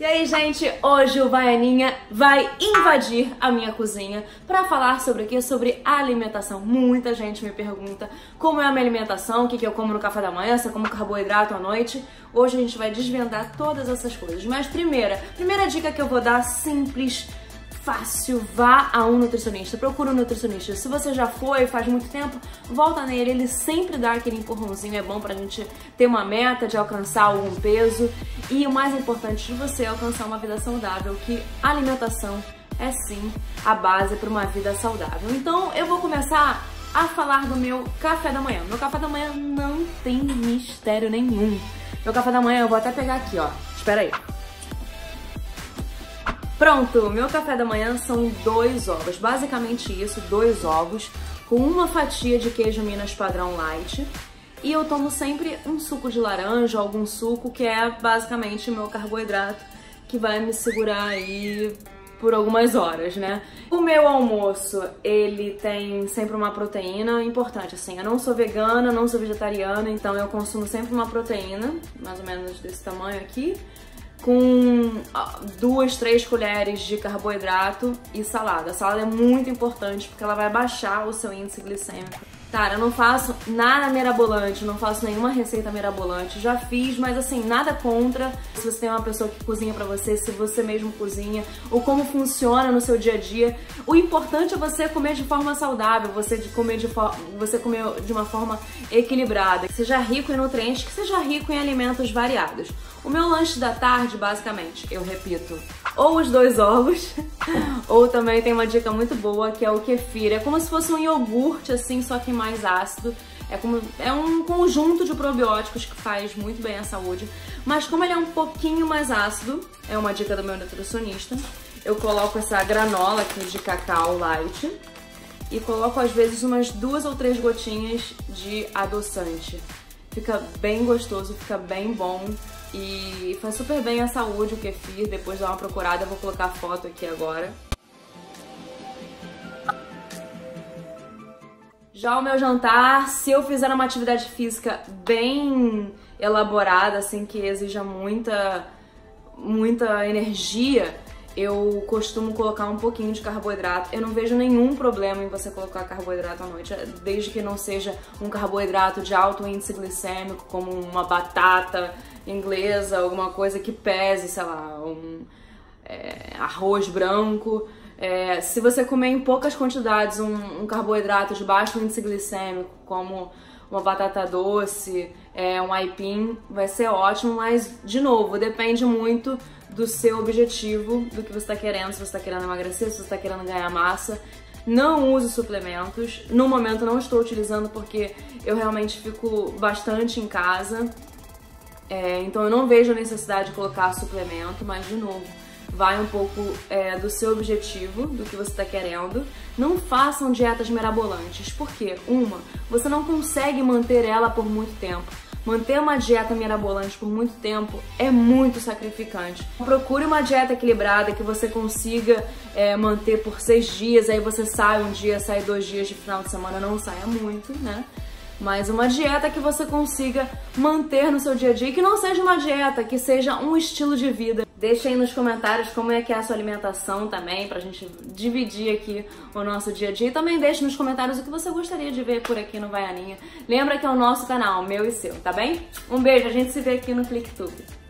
E aí, gente, hoje o Baianinha vai invadir a minha cozinha para falar sobre o quê? Sobre alimentação. Muita gente me pergunta como é a minha alimentação, o que eu como no café da manhã, se eu como carboidrato à noite. Hoje a gente vai desvendar todas essas coisas. Mas primeira dica que eu vou dar, simples, fácil, vá a um nutricionista, procura um nutricionista. Se você já foi, faz muito tempo, volta nele, ele sempre dá aquele empurrãozinho, é bom pra gente ter uma meta de alcançar algum peso. E o mais importante de você é alcançar uma vida saudável, que alimentação é sim a base para uma vida saudável. Então eu vou começar a falar do meu café da manhã. Meu café da manhã não tem mistério nenhum. Meu café da manhã, eu vou até pegar aqui, ó, espera aí. Pronto, meu café da manhã são 2 ovos, basicamente isso, 2 ovos, com uma fatia de queijo Minas padrão light. E eu tomo sempre um suco de laranja, algum suco, que é basicamente o meu carboidrato, que vai me segurar aí por algumas horas, né? O meu almoço, ele tem sempre uma proteína importante, assim, eu não sou vegana, não sou vegetariana, então eu consumo sempre uma proteína, mais ou menos desse tamanho aqui, com 2, 3 colheres de carboidrato e salada. A salada é muito importante porque ela vai baixar o seu índice glicêmico. Cara, eu não faço nada mirabolante, não faço nenhuma receita mirabolante. Já fiz, mas assim, nada contra se você tem uma pessoa que cozinha pra você, se você mesmo cozinha, ou como funciona no seu dia a dia. O importante é você comer de forma saudável, você comer de uma forma equilibrada, que seja rico em nutrientes, que seja rico em alimentos variados. O meu lanche da tarde, basicamente, eu repito, ou os 2 ovos, ou também tem uma dica muito boa, que é o kefir. É como se fosse um iogurte, assim, só que mais ácido. É um conjunto de probióticos que faz muito bem à saúde. Mas como ele é um pouquinho mais ácido, é uma dica do meu nutricionista, eu coloco essa granola aqui de cacau light e coloco, às vezes, umas 2 ou 3 gotinhas de adoçante. Fica bem gostoso, fica bem bom. E faz super bem à saúde o kefir, depois dá uma procurada, eu vou colocar a foto aqui agora. Já o meu jantar, se eu fizer uma atividade física bem elaborada, assim, que exija muita energia, eu costumo colocar um pouquinho de carboidrato. Eu não vejo nenhum problema em você colocar carboidrato à noite, desde que não seja um carboidrato de alto índice glicêmico, como uma batata inglesa, alguma coisa que pese, sei lá, arroz branco. Se você comer em poucas quantidades um carboidrato de baixo índice glicêmico, como uma batata doce, um aipim, vai ser ótimo, mas, de novo, depende muito do seu objetivo, do que você está querendo, se você está querendo emagrecer, se você está querendo ganhar massa. Não use suplementos, no momento não estou utilizando porque eu realmente fico bastante em casa, então eu não vejo a necessidade de colocar suplemento, mas, de novo, vai um pouco do seu objetivo, do que você está querendo. Não façam dietas mirabolantes, porque, você não consegue manter ela por muito tempo. Manter uma dieta mirabolante por muito tempo é muito sacrificante. Procure uma dieta equilibrada que você consiga manter por 6 dias, aí você sai um dia, sai 2 dias de final de semana, não saia muito, né? Mas uma dieta que você consiga manter no seu dia a dia e que não seja uma dieta, que seja um estilo de vida. Deixa aí nos comentários como é que é a sua alimentação também, pra gente dividir aqui o nosso dia a dia. E também deixe nos comentários o que você gostaria de ver por aqui no Baianinha. Lembra que é o nosso canal, meu e seu, tá bem? Um beijo, a gente se vê aqui no ClickTube.